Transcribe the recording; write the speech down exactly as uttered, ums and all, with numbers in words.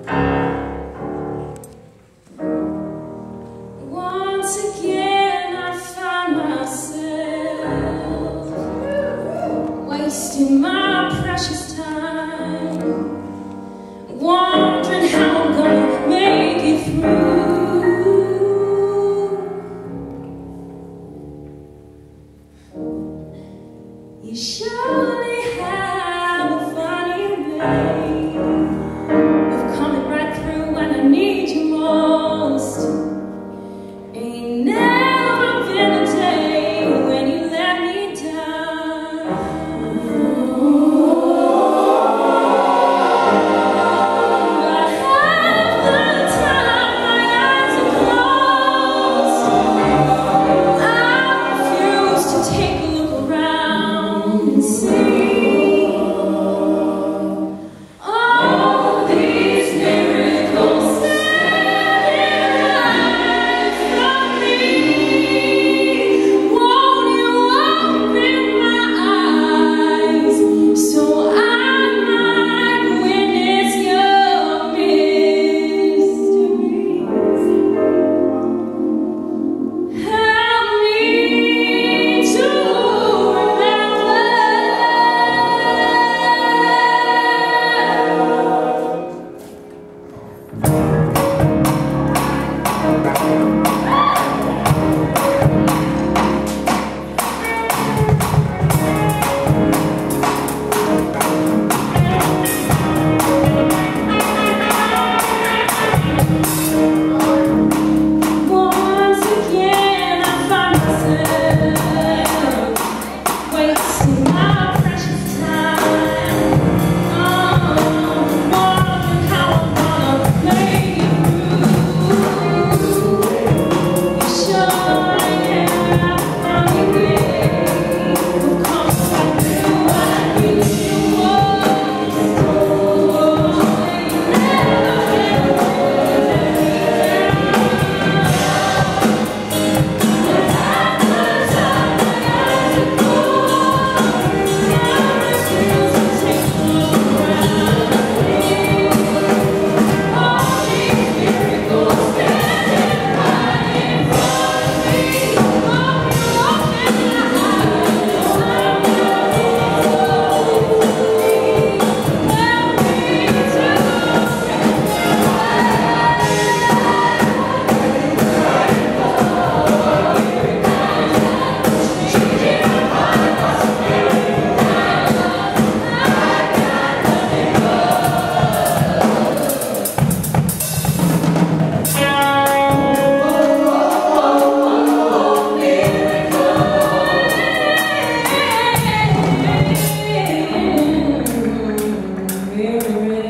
Once again I find myself wasting my precious time, wondering how I'm gonna make it through. You surely have a funny way of coming right through when I need you most. Ain't never been a day when you let me down. But half the time my eyes are closed, I refuse to take a look around and see all these miracles standing from me. Won't you open my eyes so I might witness your mysteries? Help me to remember. Once again I find myself wasting my precious time. Oh, wondering how I'm gonna make it through. You surely have a funny way of coming right through when I need you most. Ain't never been a mirror.